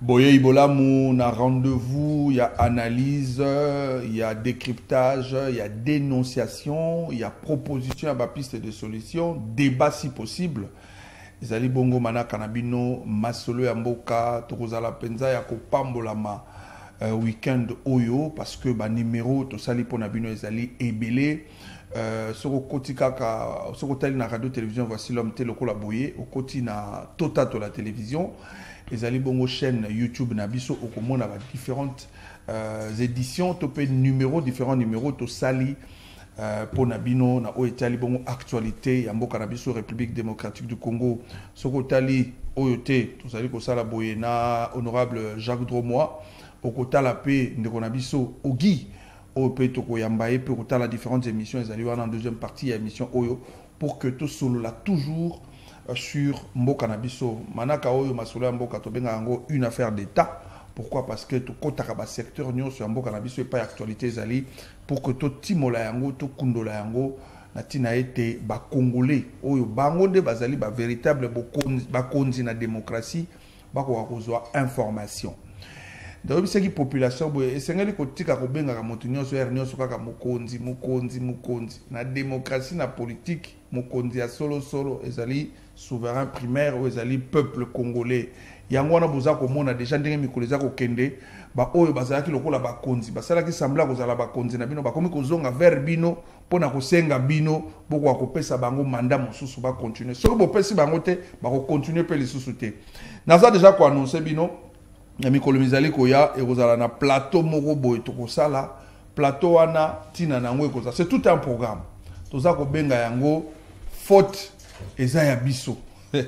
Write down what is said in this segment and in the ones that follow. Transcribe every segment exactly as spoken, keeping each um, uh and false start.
Boye Ibolamu, il y a rendez-vous, il y a analyse, il y a décryptage, il y a dénonciation, il y a proposition à piste de solution, débat si possible. Ezali bongo mana kanabino masolo ya mboka tokozala penza ya kopambolama uh, weekend oyo parce que ba numéro to sali pona bino ezali ebele euh soko koti kaka soko tali na radio télévision voici l'homme te lokola boye okoti na tota to la télévision ezali bongo chaîne YouTube na biso okomona ba différentes euh, éditions to pe numéro différents numéros to sali Euh, pour Nabino, na Oetali bongo actualité, Yamboka Nabiso, République démocratique du Congo, Sokotali, Oyote, tout ça dit que ça la boyena, honorable Jacques Dromois, Okota la paix, Ndekonabiso, Ogi, Ope Toko Yambaye, pour Okota la différentes émissions, ils allaient voir en deuxième partie, émission Oyo, pour que tout solo là toujours euh, sur Mboka Nabiso, Manaka Oyo, Masolo Mboka, Tobenga Ango, une affaire d'État. Pourquoi? Parce que tout le secteur nyo sur Mboka Nabiso et pas actualité zali pour que tout timola yango tout kundola yango natina été ba congolais oyo bango de bazali ba véritable ba konzi na démocratie ba ko kozwa information. Donc c'est qui population boye esengeli ko tika ko benga ka moto nyonso er nyonso kaka mokonzi mokonzi mokonzi na démocratie na politique mokonzi ya solo solo ezali souverain primaire ou ezali peuple congolais. Yango wana boza komona déjà ndenge mikolo za kokende ba oyo bazalaki lokola bakonzi basalaki sembla kozala bakonzi na bino bakomi kozonga vers bino pona kosenga bino boko akopesa bango mandat mosusu ba continuer soko bopesi bango te ba ko continuer pe lisusu te naza déjà ko annoncer bino na mikolo mizali koya e kozala na plateau moko boye to kosala plateau wana tina nango ekoza c'est tout un programme toza ko benga yango faute eza ya biso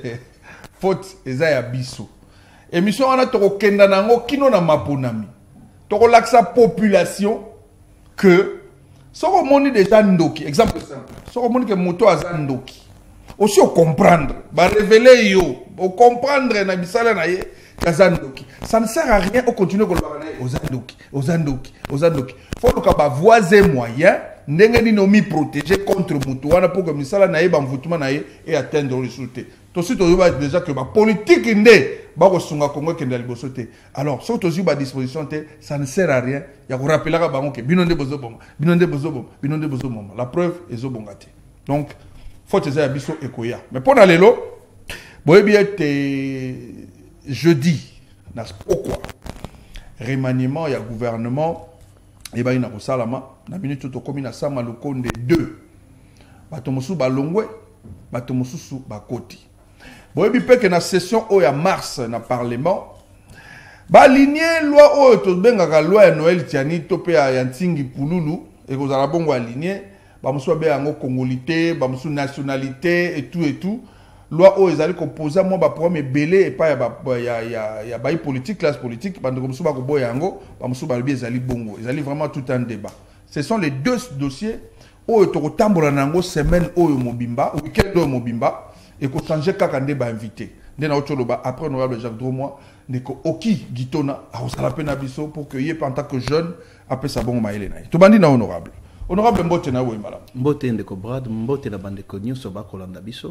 faute eza ya biso émission wana toko kenda nango kino na maponami toko laksa population que soko moni déjà ndoki exemple simple soko moni que moto aza ndoki aussi au comprendre ba révéler yo au comprendre na bisala na ye kaza ndoki ça ne sert à rien au continuer ko ba na aux ndoki aux ndoki aux ndoki faut que ba voisin moyen ndenge ni no mi protéger contre moto wana pour que misala na ye ba mvutuma na ye et atteindre le résultat. Tout de suite, on voit déjà que la politique est alors, si on a disposition, ça ne sert à rien. Il y a rappeler que binonde bozobom, binonde bozobom, binonde bozobom. La preuve est zobongate. Donc, faut que ça biso ekoya. Mais pour aller là, bon bien jeudi, pourquoi remaniement, il y a gouvernement, et ben il y a salama, na minute to komi na sama lokonde deux. Batomosu balongwe, batomosu bakoti. Bon, et puis que la session au ya mars na parlement, ba aligner loi au to benga ka loi Noël tiani topé ya yantingi pululu et que vous allez bongo aligner, ba muso be yango congolité, ba muso nationalité et tout et tout. Loi au ezali composer moi ba premier belé et pas ya ba ya ya ya ba politique classe politique ba ndoko muso ba ko boya yango, ba muso ba bi ezali bongo. Ezali vraiment tout un débat. Ce sont les deux dossiers au to ko tambola nango semaine au mobimba, week-end au mobimba. Et qu'on change quand on est invité. Après, on a Jacques Dromois, Oki Gitona, à la peine abisso pour que y ait en tant que jeune, après ça, bon, maïlena. Tout le monde est honorable. Honorable Mbote na oui, madame. Mbote ndeko brad, Mbote na bandeko nyonso bakolanda biso.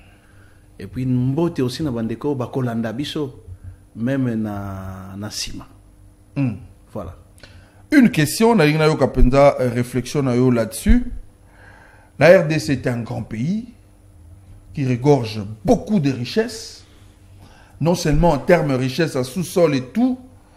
Et puis Mbote aussi na bandeko bakolanda biso, même na na sima. Mm. Voilà. Une question, na yo kapenda réflexion na yo là-dessus. La R D C est un grand pays qui regorge beaucoup de richesses, non seulement en termes de richesse à sous-sol et tout,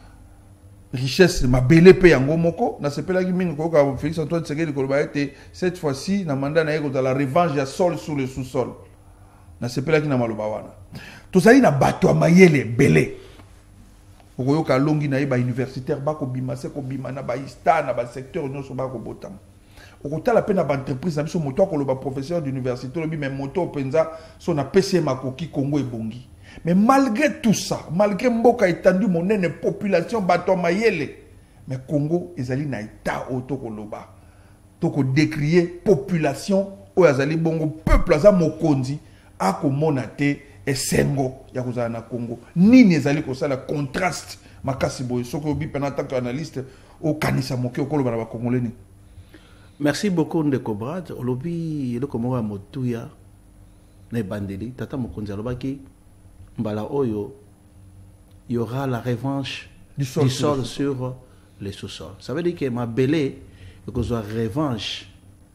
richesse ma belle paye en gomoko, na sepela qui mine ko ka Félix Antoine Tshisekedi ko ba été cette fois-ci na mandat na yeko dans la revanche ya sol sur le sous-sol. Na sepela qui na maloba wana. To sali na bato mayele belé. Okoyo ka longi na ba universitaire ba ko bima se ko bima na ba ista na ba secteur nyonso ba ko botam. Au la peine à l'entreprise, nous sommes professeur d'université, même moto penza, son P C M Makoki, Congo et Bongi. Mais malgré tout ça, malgré Mboka étendu mon aine population bateau mayele, mais Congo ezali na état auto koloba. Toko décrier population ou azali bongo peuple aza mokonzi a ko monate et sengo ya kozala na Congo. Nini ezali ko ça la contraste makasi boy soko bi pendant tant qu'analyste au kanisa moke ko loba na ba congolais ni. Merci beaucoup ndeko brad. Olobi eloko moko ya motuya na bandeli tata mokonzi alobaki mbala oyo il y aura la revanche du sol, du sur, sol sur les sous-sols. Ça veut dire que ma belé, il y aura revanche.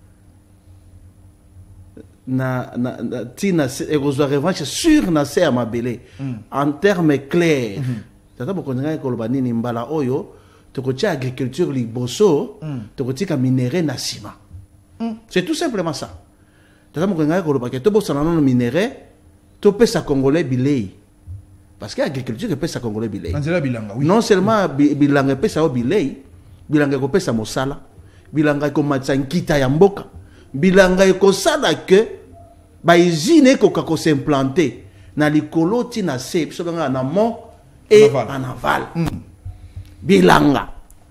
Na, na, na, tina, il y aura revanche sur Nasser ma belé. Mm. En termes clairs. Tata mokonanga ko lobani ni mbala oyo, to ko tia agriculture liboso, to ko tika minerai na ciment. C'est tout simplement ça. Tata mokonanga ko lobaki to bosana non minerai, to pesa congolais bilei. Parce que l'agriculture pesa congolais bilei. Bilanga, oui. Non seulement bilanga pesa o bilei, bilanga ko pesa mosala, bilanga ko matsa nkita ya mboka, bilanga ko sala que ba usine ko ka ko s'implanter na likolo ti na se, biso banga na amont et en aval. En aval. Mm. Bilanga.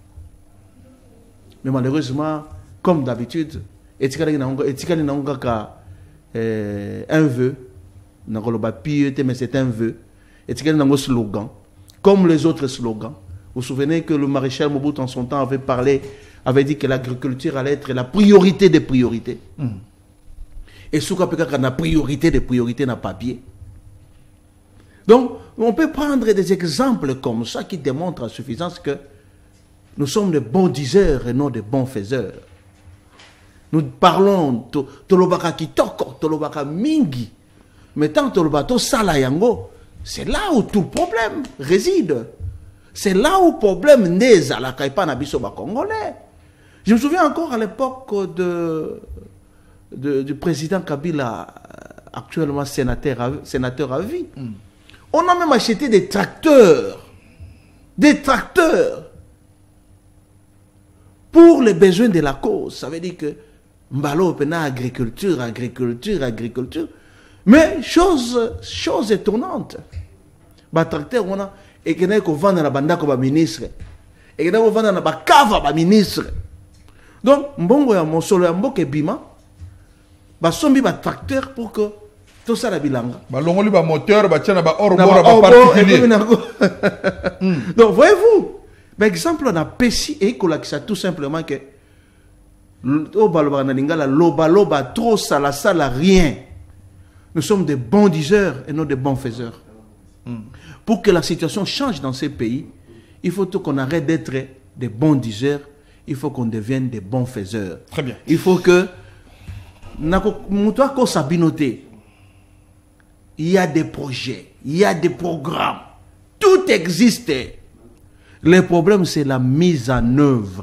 Mais malheureusement, comme d'habitude, etikali na ngo etikali na ngo ka euh, un vœu, na ko loba piété mais c'est un vœu. Et c'est un slogan, comme les autres slogans. Vous vous souvenez que le maréchal Mobutu en son temps avait parlé, avait dit que l'agriculture allait être la priorité des priorités. Mm. Et ce qu'on a la priorité des priorités n'a pas papier. Donc, on peut prendre des exemples comme ça qui démontrent à suffisance que nous sommes des bons diseurs et non des bons faiseurs. Nous parlons de Tolobaka Kitoko, Tolobaka Mingi, mais tant Tolobato Salayango. C'est là où tout le problème réside. C'est là où le problème naît à la Kaipana Bisoba congolais. Je me souviens encore à l'époque de, de, du président Kabila, actuellement sénateur à, sénateur à vie. Mm. On a même acheté des tracteurs. Des tracteurs. Pour les besoins de la cause. Ça veut dire que Mbalo pena agriculture, agriculture, agriculture. Mais chose, chose étonnante. Ba tracteur on a et que n'a ko vendre na bandako ba ministre. Et que n'a ko vendre na ba kava ba ministre. Donc mbongo ya mosolo ya mboke bima ba sombi ba tracteur pour que tout ça la bilanga. Ba longoli ba moteur ba tiana ba or bora ba particulier. mm. Donc voyez-vous, par exemple on a Pessi et kolakisa tout simplement que o baloba na lingala loba loba trop sala sala rien. Nous sommes des bons diseurs et non des bons faiseurs. Mm. Pour que la situation change dans ces pays, il faut qu'on arrête d'être des bons diseurs, il faut qu'on devienne des bons faiseurs. Très bien. Il faut que, il y a des projets, il y a des programmes, tout existe. Le problème, c'est la mise en œuvre.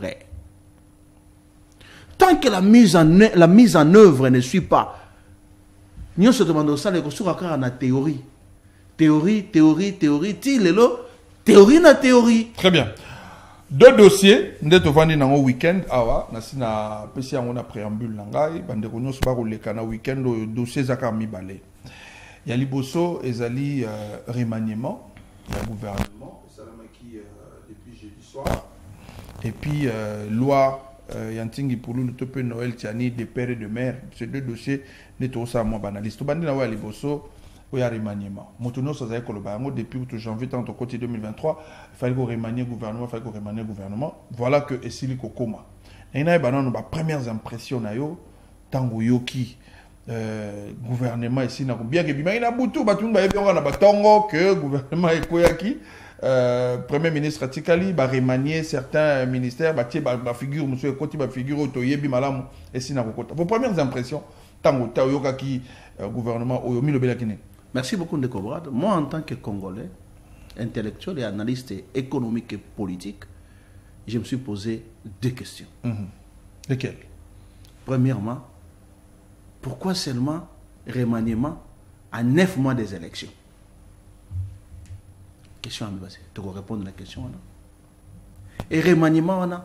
Tant que la mise en, la mise en œuvre ne suit pas, nous se demandons ça, les ressources encore en théorie. Théorie, théorie, théorie, théorie na théorie. Très bien. Deux dossiers, nous avons un week-end, awa, nous avons un préambule, nous avons un week-end, le dossier Zakami Balé. Il y a Liboso et Zali remaniement, le gouvernement, qui depuis jeudi soir, et puis loi. Yantingi pour le topé Noël Tiani des pères et de mères. Ces deux dossiers n'est pas ça moi banaliste. Bandi na wa liboso ou ya remaniement. Motono ça zay kolobango depuis janvier tant au côté deux mille vingt-trois, il fallait qu'on remanie gouvernement, il fallait qu'on remanie gouvernement. Voilà que Esili Kokoma. Et na ba non ba premières impressions na yo tango yoki euh gouvernement ici na bien que bima ina butu batunga ba yebonga na batongo que gouvernement ekoyaki. Euh, Premier ministre Atikali va remanier certains ministères, va tirer ma figure, monsieur Koti va figure Otoyebi Malam et Sinakokota. Vos premières impressions, tant que Taoyoka qui gouvernement Oyomi le Belakine. Merci beaucoup de Kobrad. Moi, en tant que Congolais, intellectuel et analyste économique et politique, je me suis posé deux questions. Mm-hmm. Lesquelles? Premièrement, pourquoi seulement remaniement à neuf mois des élections? Question à me baser. Tu vas répondre à la question. Et remaniement, on a.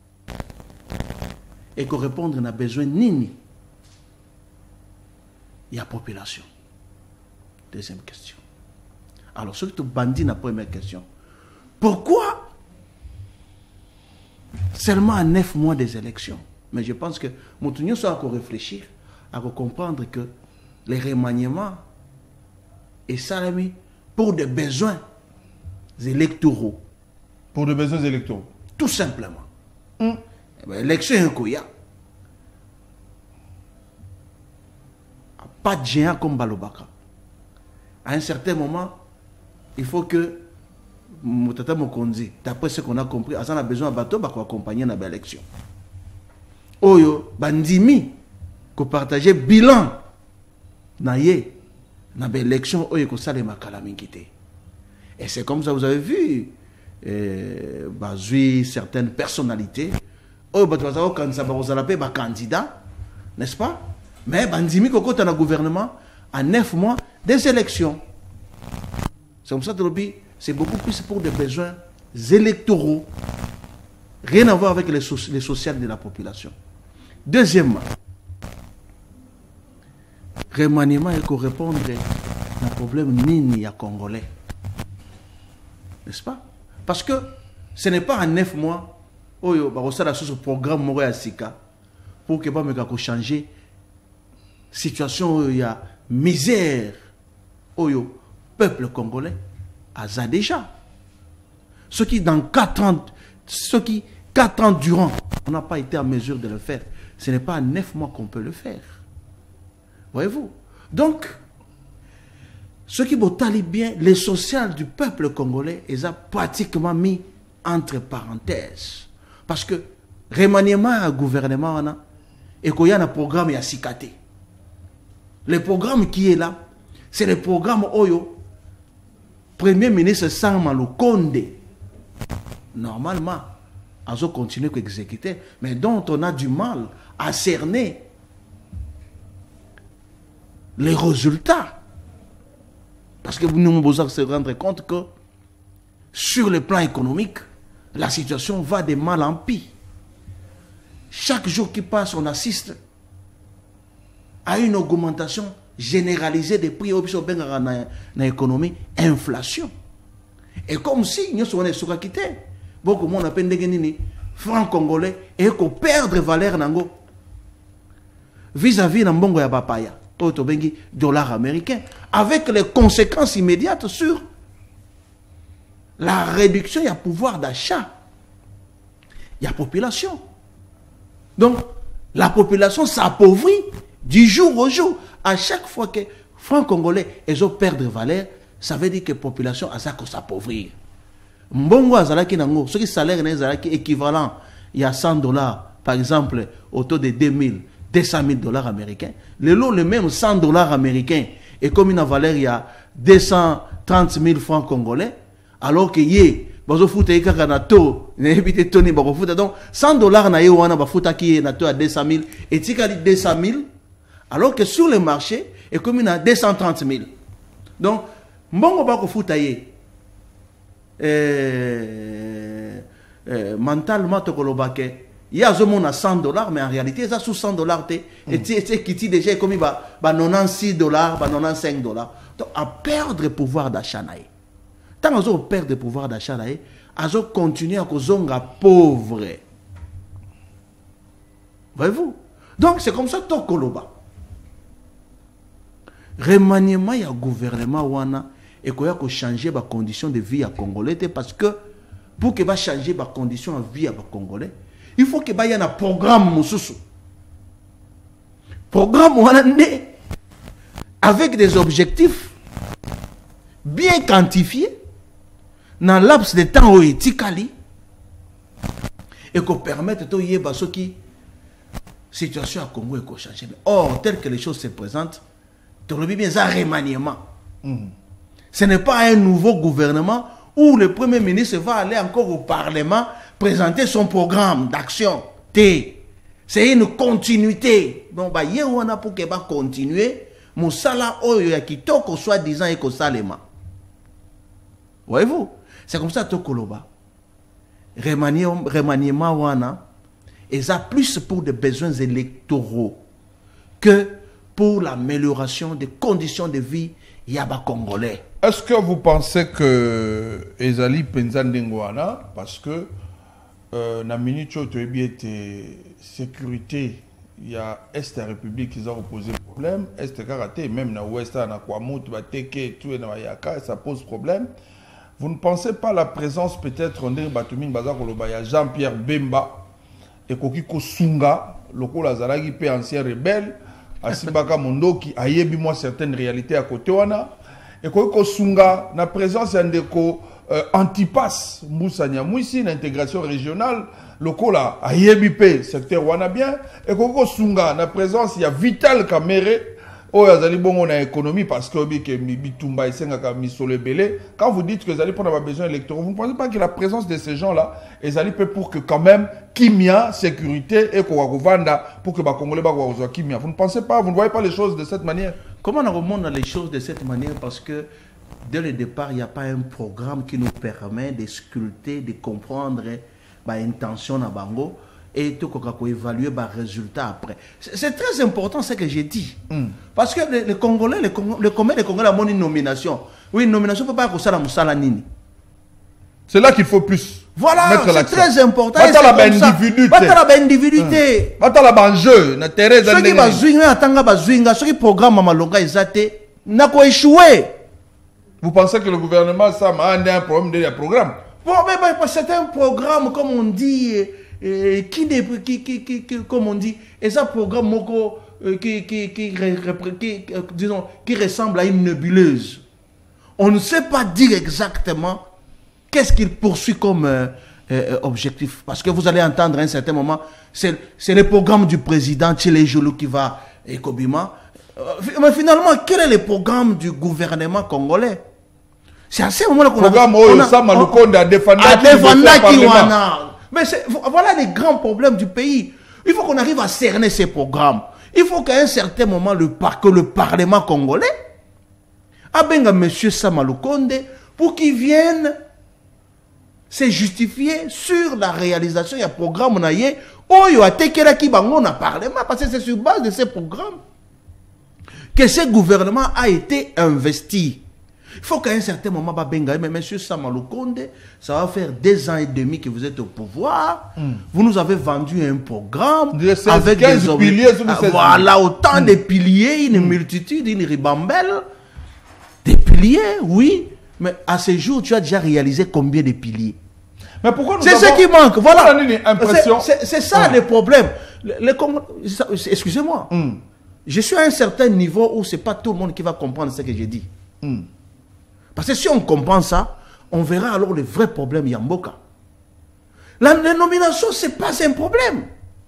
Et qu'on répondre, on a besoin nini. Il y a population. Deuxième question. Alors, ce que tu bandis la première question. Pourquoi seulement à neuf mois des élections? Mais je pense que mon tournoi soit à réfléchir, à comprendre que les remaniements et salami pour des besoins électoraux. Pour des besoins électoraux. Tout simplement. Mm. L'élection est un couillard. Pas de géant comme Balobaka. À un certain moment, il faut que Moutata Mokonzi, d'après ce qu'on a compris, on a besoin de bateau pour accompagner dans l'élection. Oyo, bandimi, ko partager bilan na ye na l'élection oyo ko sale makala mingité. Et c'est comme ça vous avez vu euh bazui certaines personnalités oyo bato bazao kanisa ba kozala pe ba candidat, n'est-ce pas? Mais bandimi ko kota na gouvernement en neuf mois des élections. C'est comme ça que c'est beaucoup plus pour des besoins électoraux. Rien à voir avec les, so les sociales de la population. Deuxièmement, remaniement il faut répondre à un problème nini à Congolais. N'est-ce pas? Parce que ce n'est pas en neuf mois où il y a ce programme Moria Sika pour que me changer la situation où il y a misère où le peuple congolais a ça déjà. Ce qui dans quatre ans, ce qui quatre ans durant, on n'a pas été en mesure de le faire. Ce n'est pas en neuf mois qu'on peut le faire. Voyez-vous? Donc, ce qui est bien, les social du peuple congolais, ils ont pratiquement mis entre parenthèses. Parce que remaniement à gouvernement, et qu'il y a un programme à Sikaté. Le programme qui est là, c'est le programme Oyo, Premier ministre Samalou Konde. Normalement, ils ont continué à exécuter, mais dont on a du mal à cerner les résultats. Parce que nous avons besoin de se rendre compte que sur le plan économique, la situation va de mal en pis. Chaque jour qui passe, on assiste à une augmentation généralisée des prix dans l'économie, inflation. Et comme si nous sommes sur la quitté, beaucoup de monde a peine de franc congolais et qu'on perdre valeur nango vis-à-vis d'un bongo ya papaya, dollar américain, avec les conséquences immédiates sur la réduction du pouvoir d'achat. Il y a population. Donc, la population s'appauvrit du jour au jour. À chaque fois que francs congolais ils ont perdu valeur, ça veut dire que la population a ça qu'on s'appauvrit. Mbongo azalaki nango, ce qui salaire est équivalent, il y a cent dollars, par exemple, autour de deux mille, deux cent mille dollars américains. Le lot, le même cent dollars américains, et comme une valeur, il y a deux cent trente mille francs congolais, alors que yé, bazo futa yi kaka na to, na ebite toni bako futa. Donc, cent dollars na ye wana ba futa ki na to à deux cent mille, et tika di deux cent mille, alors que sur le marché, et comme il y a deux cent trente mille. Donc, mbongo bako futa ye, euh, euh, mentalement, il y a cent dollars, mais en réalité, ça sous cent dollars, et tu qui déjà comme il va quatre-vingt-six dollars, quatre-vingt-cinq dollars. Donc, à perdre le pouvoir d'achat. Tant qu'on perd le pouvoir d'achat, on continue à être pauvre. Voyez-vous? Donc, c'est comme ça que Koloba. Remaniement, il y a un gouvernement wana et qu'il y a changer les conditions de vie à Congolais parce que pour que va changer les conditions de vie à Congolais, il faut qu'il y ait un programme mususu. Programme wana né avec des objectifs bien quantifiés dans laps de temps où etikali et qu'on permette de yeba ce qui situation à Congo et qu'on change. Or, tel que les choses se présentent, bien un remaniement. Mm. Ce n'est pas un nouveau gouvernement où le Premier ministre va aller encore au Parlement présenter son programme d'action. C'est une continuité. Donc, bah, y a pour qu'il va continuer. Moussala oyo ya kitoko soit disant et ko salema. Voyez-vous? C'est comme ça Tokoloba. Remaniement wana et ça plus pour des besoins électoraux que pour l'amélioration des conditions de vie yaba congolais. Est-ce que vous pensez que Ezali Penzandengwana, parce que euh, na minute où tu es sécurité, il y a Est de la République qui ont posé problème, Est de Karaté, même na Ouest, na Kwamout, Bateke, tout et na Yaka, ça pose problème. Vous ne pensez pas la présence peut-être de Batumin Bazakoloba, Jean-Pierre Bemba et Kokiko Sunga, loko Lazaragi, pe ancien rebelle, Asibaka Mondo qui a moi certaines réalités à côté wana et Kokiko Sunga, na présence de euh, Antipas, Moussa Nyamouissi, l'intégration régionale, le Kola, à Yébipé, secteur Wanabien, et Koko Sunga, la présence, il y a Vital Kamere, oh, il y a bon, on a économie parce que Bitumba et Senga Misole Belé. Quand vous dites que vous allez prendre un besoin électoral, vous ne pensez pas que la présence de ces gens-là, ils allaient pour que quand même, Kimia, sécurité et Kouagouvanda, pour que les Congolais soient Kimia. Vous ne pensez pas, vous ne voyez pas les choses de cette manière? Comment on remonte les choses de cette manière? Parce que dès le départ, il n'y a pas un programme qui nous permet de sculpter, de comprendre l'intention de Bango et tout évaluer les résultats après. C'est très important ce que j'ai dit. Mm. Parce que les, les Congolais, les Congolais, les Congolais, les Congolais ont une nomination. Oui, une nomination ne peut pas être ça la Nini. C'est là qu'il faut plus. Voilà, c'est très important. Bata la individualité. Bata la individualité. Bata la jeu. Na terre ceux qui bazuinga atanga bazuinga, ceux qui programme malonga ezate n'a quoi échoué. Vous pensez que le gouvernement ça a un problème de programme? Bon, mais, mais c'est un programme comme on dit euh, qui, qui, qui, qui, qui comme on dit, et ça programme moko euh, qui qui qui, qui, qui, disons, qui ressemble à une nébuleuse. On ne sait pas dire exactement qu'est-ce qu'il poursuit comme euh, euh, objectif. Parce que vous allez entendre à un certain moment, c'est le programme du président Tchele Jolo qui va et Kobima. Euh, mais finalement, quel est le programme du gouvernement congolais? C'est à ce moment-là qu'on a... Programme où Sama Lukonde a défendu Kiwana. Mais voilà les grands problèmes du pays. Il faut qu'on arrive à cerner ces programmes. Il faut qu'à un certain moment, le, que le Parlement congolais abenga M. Sama Lukonde pour qu'il vienne se justifier sur la réalisation du programme naye oyo atekela ki bango na parlement parce que c'est sur base de ces programmes que ce gouvernement a été investi. Il faut qu'à un certain moment babenga mais monsieur Sama Lukonde, ça va faire deux ans et demi que vous êtes au pouvoir. Mm. Vous nous avez vendu un programme de seize, avec des piliers sur ah, voilà autant mm. de piliers, une mm. multitude, une ribambelle. Des piliers, oui. Mais à ce jour, tu as déjà réalisé combien de piliers? Mais pourquoi nous C'est avons... ce qui manque. Voilà. C'est ça, ça mm. le problème. Excusez-moi. Mm. Je suis à un certain niveau où ce n'est pas tout le monde qui va comprendre ce que j'ai dit. Mm. Parce que si on comprend ça, on verra alors le vrai problème Yamboka. La, la nomination, ce n'est pas un problème.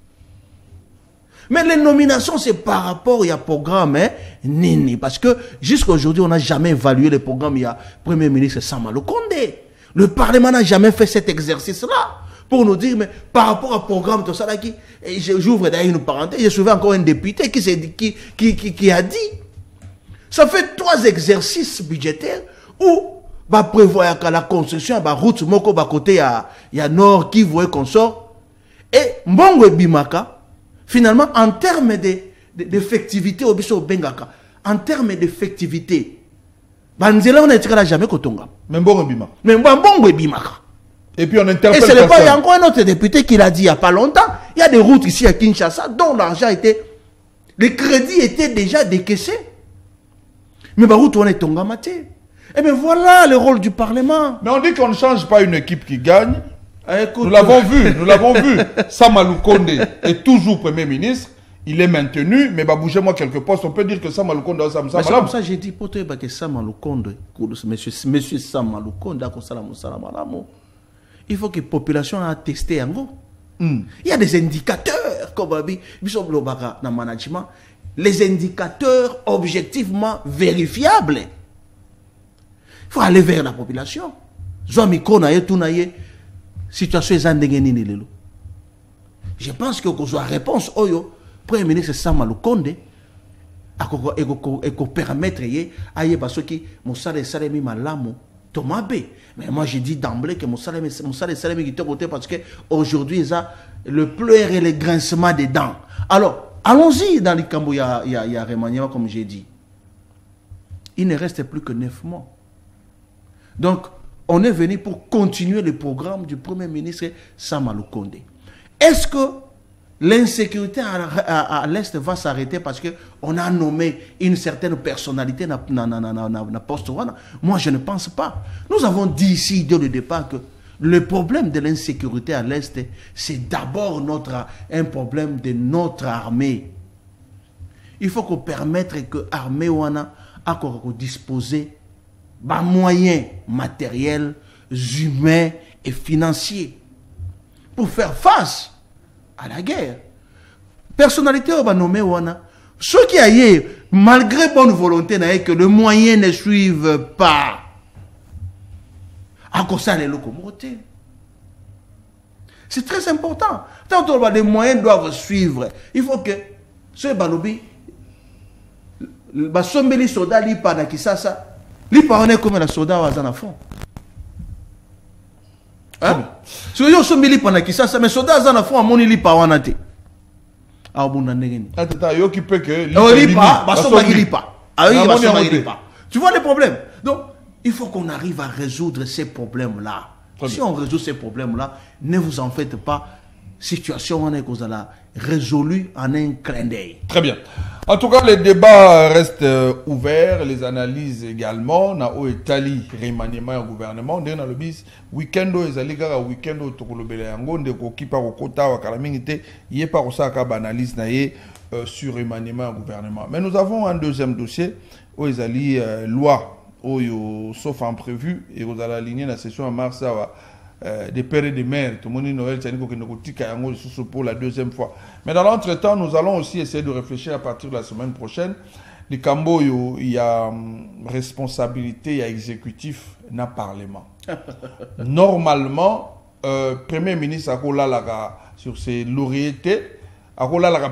Mais les nominations, c'est par rapport à programme hein, Nini. Parce que jusqu'à aujourd'hui, on n'a jamais évalué le programme. Il y a Premier ministre Sama Lukonde. Le Parlement n'a jamais fait cet exercice-là. Pour nous dire, mais par rapport au programme, tout ça là, j'ouvre d'ailleurs une parenthèse, j'ai trouvé encore un député qui, qui, qui, qui, qui a dit, ça fait trois exercices budgétaires où bah, prévoir que la construction, bah, route, moko, bah, côté, il y a Nord, qui voit qu'on sort. Et Mbongo Bimaka, finalement, en termes d'effectivité, au biso Bengaka, en termes d'effectivité, Banzela, on n'a jamais Kotonga. Mais Mbongo Bimaka. Mais Mbongo Bimaka. Et puis on interpelle. Et c'est le pas, il y a encore un autre député qui l'a dit il n'y a pas longtemps. Il y a des routes ici à Kinshasa dont l'argent était. Les crédits étaient déjà décaissés. Mais bah, route, on est Tongamate. Et bien voilà le rôle du Parlement. Mais on dit qu'on ne change pas une équipe qui gagne. Écoute, nous l'avons vu, nous l'avons vu. Sama Lukonde est toujours Premier ministre. Il est maintenu, mais bah, bougez-moi quelques postes. On peut dire que Sama Lukonde a Sama Lukonde. C'est comme ça que j'ai dit, pour toi, que Sama Lukonde, monsieur, monsieur Sama Lukonde, il faut que la population a testé en gros. Mm. Il y a des indicateurs, comme dans le management, les indicateurs objectivement vérifiables. Il faut aller vers la population. Situation je pense que la réponse au Premier ministre Sama Lukonde et permettre à ceux qui m'ont salé salé malamu Tomabe. Mais moi je dis d'emblée que mon salé mon salé salé qui est côté parce que aujourd'hui il y a le pleur et le grincement des dents. Alors allons-y dans les cambo il y a il y a, il y a remaniement comme j'ai dit. Il ne reste plus que neuf mois. Donc on est venu pour continuer le programme du Premier ministre Sama Lukonde. Est-ce que l'insécurité à, à, à l'Est va s'arrêter parce qu'on a nommé une certaine personnalité dans le poste? Moi, je ne pense pas. Nous avons dit ici, dès le départ, que le problème de l'insécurité à l'Est, c'est d'abord notre, un problème de notre armée. Il faut qu'on permette que l'armée ait disposer de moyens matériels humains et financiers pour faire face à la guerre. Personnalité on va nommer wana. Ceux qui aillent, malgré bonne volonté, que les moyens ne suivent pas. À cause ça, les locomotives. C'est très important. Tant que les moyens doivent suivre, il faut que ce balobi, les soldats, soldats, les soldats, qui ça, ça, les parents comme les soldats à la fond. Hein? Si vous avez des soldats qui ça, ça, mais les soldats à la fond, à mon île, pas en athée. Ah bon, attends, yo qui peut que lipa, lipa. Tu vois les problèmes. Donc, il faut qu'on arrive à résoudre ces problèmes-là. Si on résout ces problèmes-là, ne vous en faites pas. Situation on est qu'on a résolue en un clin d'œil. Très bien. En tout cas, les débats restent euh, ouverts, les analyses également. Na o etali remaniement au gouvernement. Dès dans le bis week-end o ezali kaka week-end o tokolobela yango ndeko kipa kokota wa kalamingite yé pa osaka ba analyse na yé sur remaniement au gouvernement. Mais nous avons un deuxième dossier o ezali euh, loi oyo sauf en prévu et vous allez aligner la session en mars awa. Euh, des pères et des mères, tout le monde Noël, pour la deuxième fois. Mais dans l'entretemps, nous allons aussi essayer de réfléchir à partir de la semaine prochaine. Les Cambo, il y a um, responsabilité, il y a exécutif, il y a parlement. Normalement, euh, Premier ministre a sur ses lauriers, quand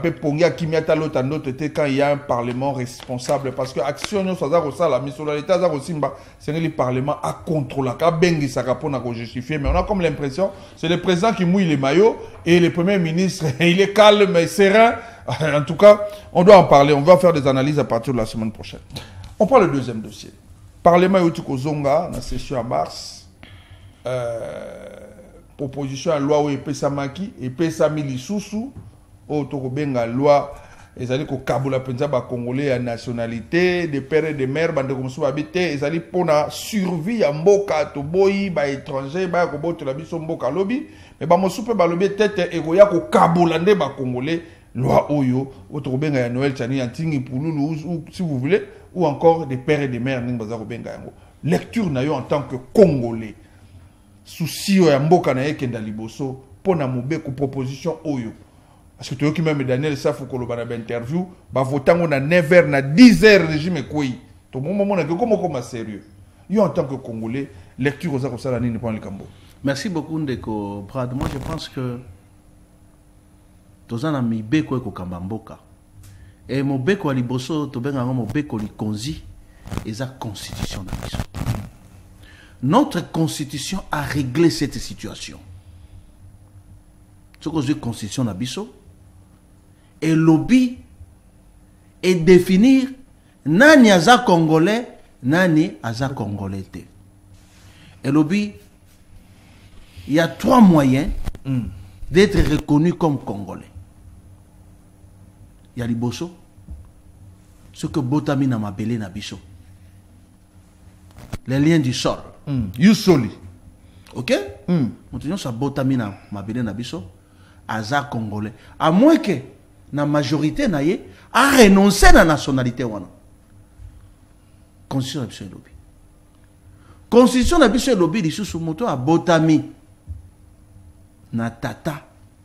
il y a un parlement responsable, parce que action la missolalité c'est le parlement à contrôler justifier, mais on a comme l'impression c'est le président qui mouille les maillots et le premier ministre il est calme et serein. En tout cas, on doit en parler, on va faire des analyses à partir de la semaine prochaine. On prend le deuxième dossier. Parlement Yotiko Zonga, dans la session en mars, euh, proposition à loi où Epesamaki, Epesami Lisusu, au Tokobenga loi, ils allaient au Kaboula Penza, Congolais à nationalité, des pères et des mères, bande comme ça habité, ils allaient pour la survie à Mboka, Toboyi, bah étranger, bah Kobo, tu l'as mis sur Mboka lobby, mais bah mon soupe bah lobby tête et Goya au Kaboulande, bah Congolais, loi Oyo, au Tokobenga à Noël, Tchani, Antingi, Pouloulou, ou si vous voulez, ou encore des pères et des mères, Ningbaza Kobenga yango. Lecture nayo en tant que Congolais, souci à Mboka na Ekenda Liboso, pour na Mobeko proposition Oyo. Parce que tu vois que même Daniel Safou Kolobana interview, bah votant on a neuf heures, na dix heures régime quoi. Tout le monde a que comment comment sérieux. Yo en tant que Congolais, lecture aux ça la nini pas le Cambo. Merci beaucoup Ndeko Brad. Moi je pense que tous en ami beko eko kambamboka. Et mon beko ali bosso to benga mon beko li konzi et sa constitution na biso. Notre constitution a réglé cette situation. Ce que je constitution na biso et lobby et définir nani aza congolais nani aza congolais te. Et lobby il y a trois moyens mm. d'être reconnu comme congolais. Il y a liboso ce que botami na mabele na biso. Les liens du sol. Mm. Yusoli. OK? Mm. Maintenant ça botami na mabele na biso aza congolais. À moins que la majorité naie a renoncé à la nationalité wana. Constitution na biso lobby. Constitution na biso lobby li sous moto a botami na tata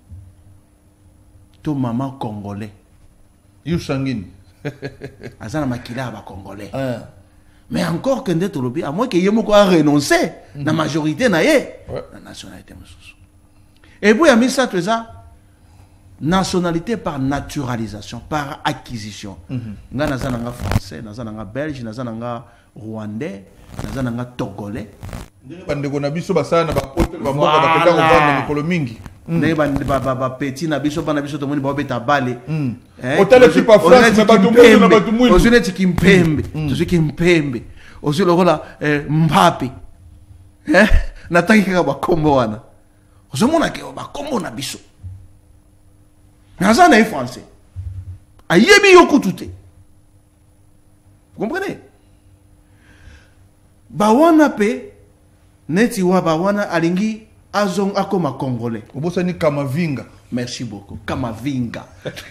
to maman congolais. You sangine. Azana makila ba congolais. Uh. Mais encore que ndeto lobby à moins que yemoko a renoncé à mm -hmm. la majorité naie la nationalité mususu. Et puis a mis ça tout ça nationalité par naturalisation, par acquisition. Nga naza nanga français, naza nanga belge, naza nanga rwandais, naza nanga togolais. Bandeko na biso basana ba pote ba mboka ba kenda ko vanda mikolo mingi. Ndenge ba ba ba petit na biso bana biso to moni ba beta bale. Hotel équipe en France mais ba tumu na ba tumu. Ozune tiki mpembe, tozo ki mpembe. Ozule lokola Mbappé. Eh? Nataki ka ba kombo wana. Ozomona ke ba kombo na biso. Mais ça n'est français. Ayebi yokutute. Vous comprenez? Bawana pe neti wa bawana alingi azong akoma congolais. Obosani Kamavinga. Merci beaucoup. Kamavinga.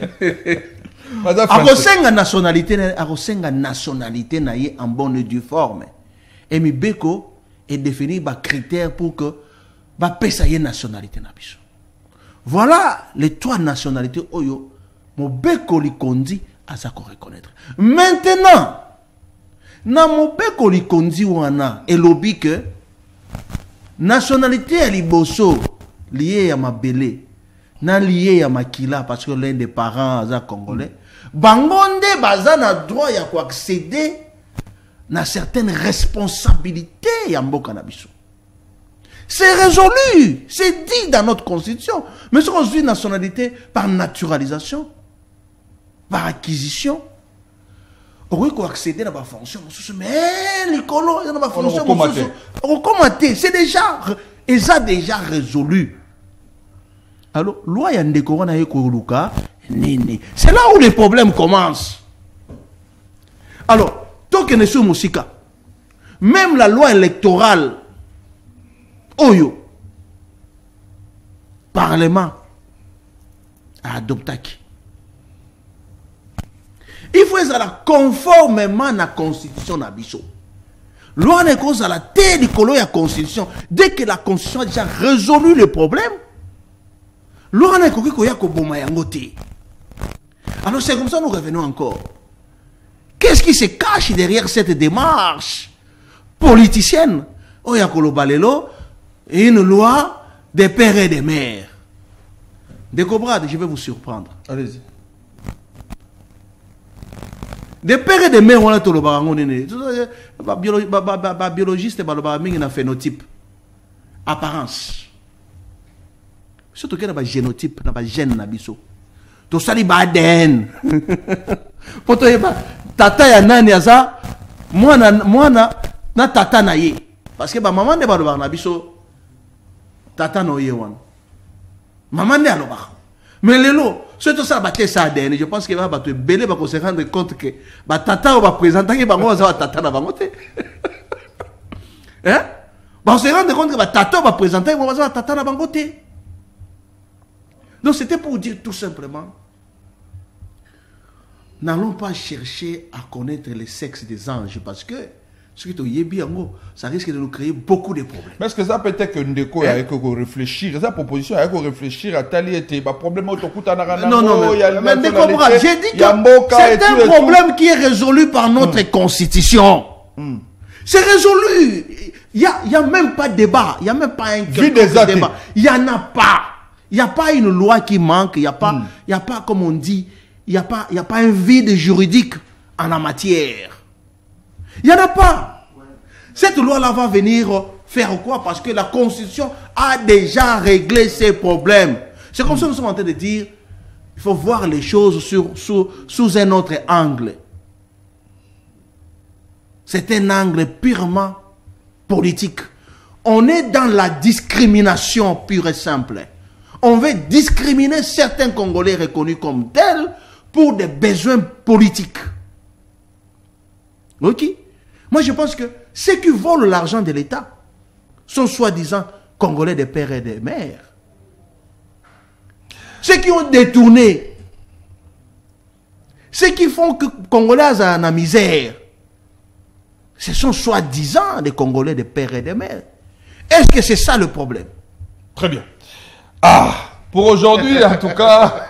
Akosenga nationalité, akosenga nationalité na ye en bonne et due forme. Et mi beko et définir des critères pour que bah pesa y nationalité na biso. Voilà les trois nationalités oyo mon beko li kondi à ça qu'on reconnaître. Maintenant na mon beko li kondi wana et lobby que nationalité à liboso liée à ma belé na lié à Makila parce que l'un des parents est congolais. Bangonde baza na droit ya ko accéder na certaines responsabilités ya mboka na biso. C'est résolu, c'est dit dans notre constitution. Mais ce qu'on dit nationalité par naturalisation, par acquisition, on peut accéder à ma fonction. Mais les colons, il y a ma fonction. On commenter, c'est déjà, et ça déjà résolu. Alors, loi y a un décorum na yekoluka, c'est là où les problèmes commencent. Alors, tant que nous sommes au Sika, même la loi électorale, Oyo, Parlement, a adopté. Il faut être conformément à la Constitution d'Abisso. Loi n'est cause à la tête du colo de la Constitution. Dès que la Constitution a déjà résolu le problème, loi n'est cause qu'il y a alors c'est comme ça que nous revenons encore. Qu'est-ce qui se cache derrière cette démarche politicienne? Oya Kolobalelo, une loi des pères et des mères. Des cobrades, je vais vous surprendre. Allez-y. Des pères et des mères, on a tout le barangon. Biologiste, il y a un phénotype. Apparence. Surtout qu'il y a un génotype, il y a un gène. Tout ça, il y a un A D N. Tata ya nani aza, moi na tata na ye. Parce que maman ne va pas na biso tata no ye wan. Maman ne alo ba. Mais lelo, c'est tout ça baté ça A D N, je pense que va ba te belé ba ko se rendre compte que ba tata va présenter que bango za tata na bango te. Hein? Ba se rendre compte que ba tata va présenter que za tata na bango te. Donc c'était pour dire tout simplement, n'allons pas chercher à connaître le sexe des anges parce que ce qui est bien, ça risque de nous créer beaucoup de problèmes. Mais est-ce que ça peut être que Ndeko a réfléchir, sa proposition a réfléchir à Tali était pas problème au Tokuta Narana. Non, non, mais, mais Ndeko, j'ai dit que c'est un problème qui est résolu par notre mm. constitution. Mm. C'est résolu. Il n'y a, y a même pas de débat. Il n'y a même pas un débat. Il n'y en a pas. Il n'y a pas une loi qui manque. Il n'y a pas, mm. il y a pas, comme on dit, il n'y a pas, il y a pas un vide juridique en la matière. Il n'y en a pas. Cette loi-là va venir faire quoi? Parce que la Constitution a déjà réglé ces problèmes. C'est comme ça que nous sommes en train de dire, il faut voir les choses sur, sous, sous un autre angle. C'est un angle purement politique. On est dans la discrimination pure et simple. On veut discriminer certains Congolais reconnus comme tels pour des besoins politiques. Ok? Moi, je pense que ceux qui volent l'argent de l'État sont soi-disant Congolais des pères et des mères. Ceux qui ont détourné, ceux qui font que Congolais ont la misère, ce sont soi-disant des Congolais des pères et des mères. Est-ce que c'est ça le problème? Très bien. Ah, pour aujourd'hui, en tout cas...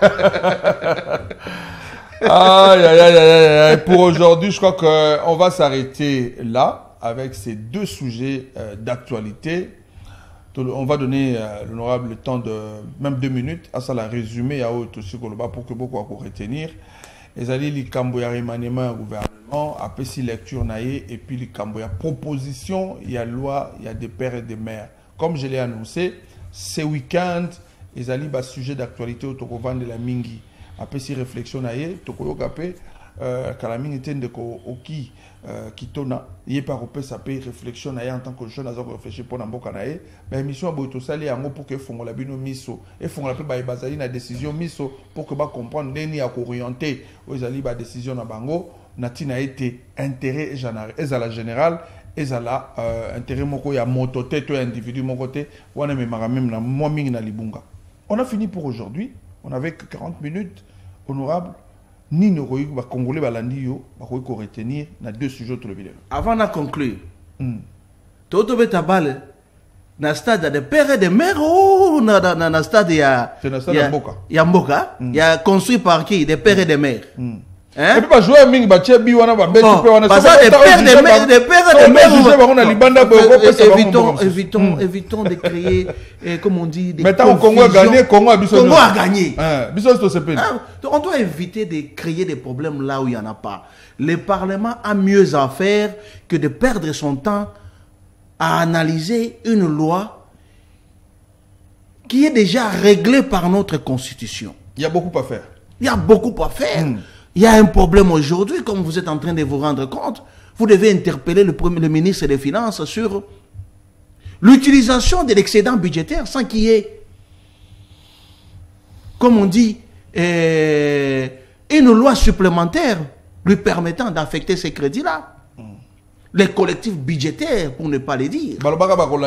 Aïe, aïe, aïe, aïe, aïe. Pour aujourd'hui, je crois qu'on va s'arrêter là avec ces deux sujets euh, d'actualité. On va donner euh, l'honorable le temps de même deux minutes à ça la résumer à haute aussi pour que beaucoup pour retenir. Les alliés les Camboya remaniement gouvernement après si lecture naïe et puis les Camboya proposition il y a loi il y a des pères et des mères comme je l'ai annoncé ce week-end les alliés bas sujet d'actualité au Tokovan de la Mingi. Après si réflexion naïe, Tokoyo Kapé, Kalaming était de Oki, Kitona, y est par opé, ça peut réflexion naïe en tant que jeune, à réfléchir pour Namboka naïe, mais mission à Boutosali en pour que Fongo Labino miso, et Fongo la paix Bazali na décision miso pour que ba comprendre n'est à orienter aux alliés ba décision na bango, natina été intérêt et à la générale, et à la intérêt moko ya moto tête ou individu mon côté, ou on a même na moi ming na libunga. On a fini pour aujourd'hui. On avait que quarante minutes, honorable. Ni ne royaume va congolais balandio, va retenir dans deux sujets tout le vidéo. Avant de conclure, mm. Toto Betabale, dans le stade des pères et des mères, ou dans le stade, il y a. C'est dans le stade de Mboka. Il y a Mboka, il y a construit par qui? Des pères et des mères. Hein? Et puis, pas jouer à Ming, Baché, Biwana, Babé, tu peux en des pères et des mères, des pères et des mères. Évitons, évitons, évitons de créer, comme on dit, des confusions. Congo a gagné, Congo a gagné. Congo a gagné. On doit éviter de créer des problèmes là où il n'y en a pas. Le Parlement a mieux à faire que de perdre son temps à analyser une loi qui est déjà réglée par notre Constitution. Il y a beaucoup à faire. Il y a beaucoup à faire. Mm. Il y a un problème aujourd'hui, comme vous êtes en train de vous rendre compte. Vous devez interpeller le, premier, le ministre des Finances sur l'utilisation de l'excédent budgétaire sans qu'il y ait, comme on dit, euh, une loi supplémentaire lui permettant d'affecter ces crédits-là. Mm. Les collectifs budgétaires, pour ne pas les dire. Ram,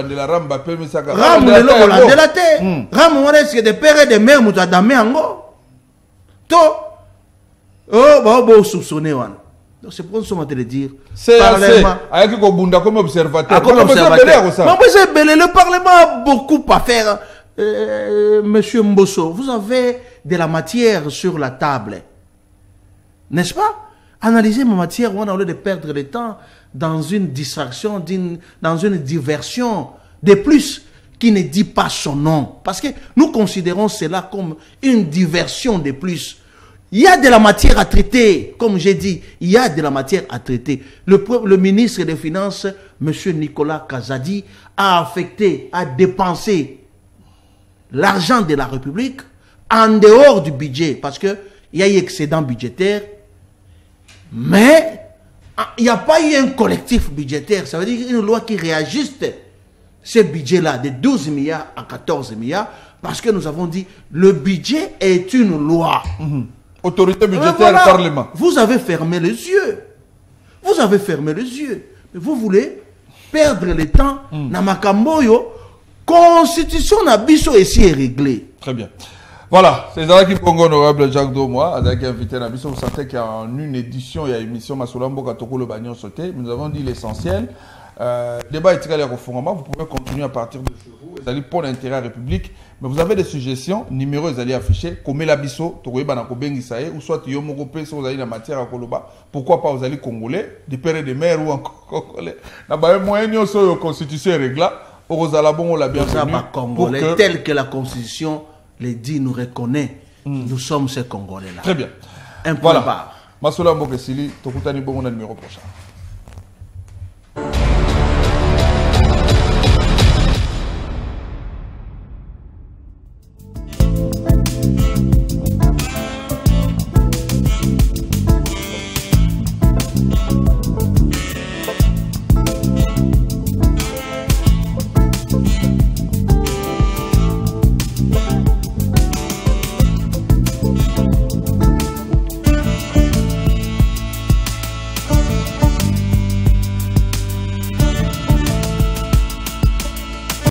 le Hollande de la terre. Ram, on est des pères et des mères, nous avons ango. To. Oh, bah, bon, soupçonné, wan. Donc, c'est pour ça que je vais dire. C'est avec Kobunda comme observateur. Comme observateur. Le Parlement a beaucoup à faire. Euh, Monsieur Mbosso, vous avez de la matière sur la table. N'est-ce pas? Analyser ma matière, on a au lieu de perdre le temps dans une distraction, dans une diversion de plus qui ne dit pas son nom. Parce que nous considérons cela comme une diversion de plus. Il y a de la matière à traiter, comme j'ai dit, il y a de la matière à traiter. Le, le ministre des Finances, M. Nicolas Kazadi, a affecté, a dépensé l'argent de la République en dehors du budget, parce qu'il y a eu excédent budgétaire, mais il n'y a pas eu un collectif budgétaire. Ça veut dire une loi qui réajuste ce budget-là de douze milliards à quatorze milliards, parce que nous avons dit le budget est une loi. Mmh. Autorité budgétaire, voilà. Parlement. Vous avez fermé les yeux. Vous avez fermé les yeux. Mais vous voulez perdre le temps dans Makamboyo. Constitution Nabiso ici est réglée. Très bien. Voilà, c'est ça qui est honorable Jacques Domois, avec invité Nabiso. Vous sentez qu'il y a en une édition, il y a une émission Masulambo Katoko le Bagnon sauté. Nous avons dit l'essentiel. Euh, débat est très refondement. Vous pouvez continuer à partir de chez vous. Vous allez pour l'intérêt à la République. Mais vous avez des suggestions, numéros, vous allez afficher. Comme la biso, ou soit Yomogopé, si vous avez la matière à Koloba. Pourquoi pas vous allez Congolais, des pères et des mères ou encore Congolais. N'a pas moyen de la Constitution est réglée. Au Zalabon, on l'a bien vu. Congolais, que... tel que la Constitution les dit, nous reconnaît. Mm. Nous sommes ces Congolais-là. Très bien. Un point voilà. barre. Masoula Mbokesili, Tokutani Bongo, numéro prochain.